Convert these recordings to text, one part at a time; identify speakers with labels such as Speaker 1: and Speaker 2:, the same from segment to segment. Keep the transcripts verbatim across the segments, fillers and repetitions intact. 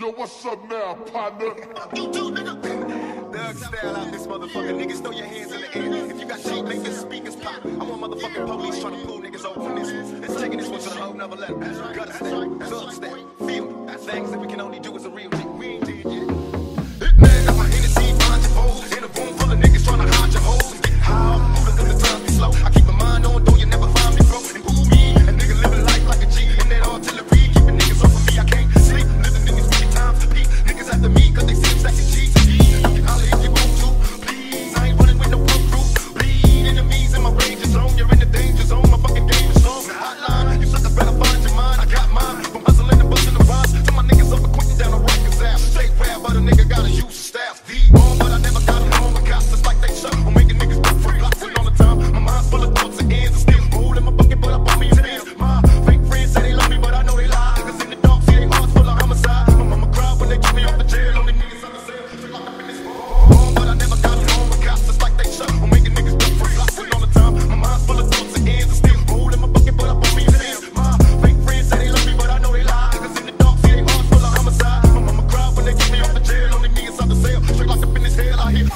Speaker 1: Yo, what's up now, partner?
Speaker 2: You too, nigga. Thug style out this motherfucker. Niggas throw your hands in the air. If you got cheap, make the speakers pop. I want motherfucking police trying to pull niggas over on this one. It's taking this one to the whole nother level. Gutter style, thug style, feel me. Things that we can only do as a real thing. We ain't dead yet. Man, got my Hennessy behind your foes. In a room full of niggas trying to hide your hoes and get high. I'm moving cause the time be slow. I keep my mind on, though you never find me broke. And who me? A nigga living life like a G. And that artillery keeping niggas off of me. I can't sleep. Living in these wicked times to peak. Niggas after me cause they see I'm stacking G's. You can holler if you want to. Please, I ain't running with no punk crew. Bleed enemies in my range zone. You're in the danger zone. My fucking game is strong. Hotline, you suckers better find your mind. I got mine. From hustling and busting the rhymes. To my niggas up and quitting down the Rikers ass. Straight rap, but a nigga gotta use the staff. V on, but I never got along with cops. It's like they shut. I'm making niggas go for blocks and all the time. My mind's full of thoughts and ends. I'm still rolling my bucket, but I bought me a Benz. My fake friends say they love me, but I know they lie. Cause in the dark, see they hearts full of homicide. My mama cried when they took me off the jail. Only niggas on the cell. Straight like I'm in this on, but I never got along with cops. It's like they shut. I'm making niggas go for blocks and all the time. My mind's full of thoughts and ends. I'm still rolling my bucket, but I bought me a Benz. My fake friends say they love me, but I know they lie. Cause in the dark, see they hearts full of homicide. My mama cried when they took me off the jail. Only niggas on the cell. Straight like I'm in this hell. I hear.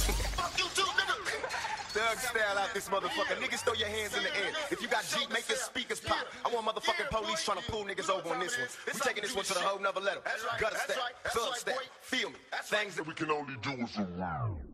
Speaker 2: Thug style out this motherfucker. Niggas throw your hands in the air. If you got Jeep, make your speakers pop. I want motherfucking police trying to pull niggas over on this one. We taking this one to the whole nother level. Gutter style, thug style, feel me. Things that we can only do as a